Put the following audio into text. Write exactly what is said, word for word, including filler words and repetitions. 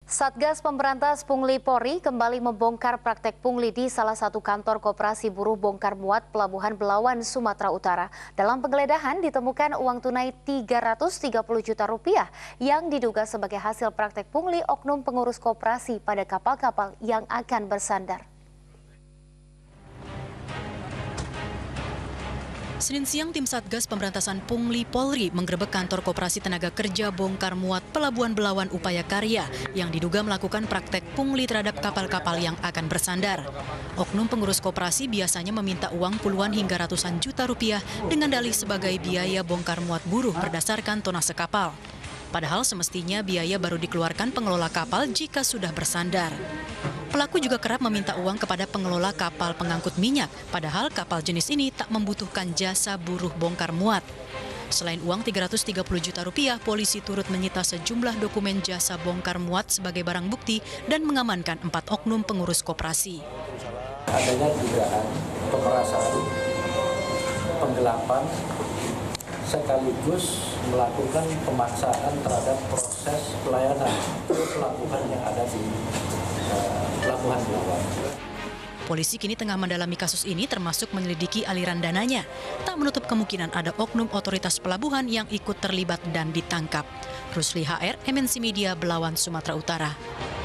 Satgas Pemberantas Pungli Polri kembali membongkar praktek pungli di salah satu kantor koperasi buruh bongkar muat Pelabuhan Belawan, Sumatera Utara. Dalam penggeledahan ditemukan uang tunai tiga ratus tiga puluh juta rupiah yang diduga sebagai hasil praktek pungli oknum pengurus koperasi pada kapal-kapal yang akan bersandar. Senin siang, tim Satgas Pemberantasan Pungli Polri menggerebek kantor Koperasi Tenaga Kerja Bongkar Muat Pelabuhan Belawan Upaya Karya yang diduga melakukan praktek pungli terhadap kapal-kapal yang akan bersandar. Oknum pengurus koperasi biasanya meminta uang puluhan hingga ratusan juta rupiah dengan dalih sebagai biaya bongkar muat buruh berdasarkan tonase kapal. Padahal semestinya biaya baru dikeluarkan pengelola kapal jika sudah bersandar. Pelaku juga kerap meminta uang kepada pengelola kapal pengangkut minyak, padahal kapal jenis ini tak membutuhkan jasa buruh bongkar muat. Selain uang tiga ratus tiga puluh juta rupiah, polisi turut menyita sejumlah dokumen jasa bongkar muat sebagai barang bukti dan mengamankan empat oknum pengurus koperasi. Adanya dugaan pemerasan, penggelapan, sekaligus melakukan pemaksaan terhadap proses pelayanan pelabuhan yang ada di uh, Pelabuhan Belawan. Polisi kini tengah mendalami kasus ini termasuk menyelidiki aliran dananya. Tak menutup kemungkinan ada oknum otoritas pelabuhan yang ikut terlibat dan ditangkap. Rusli H R, M N C Media, Belawan, Sumatera Utara.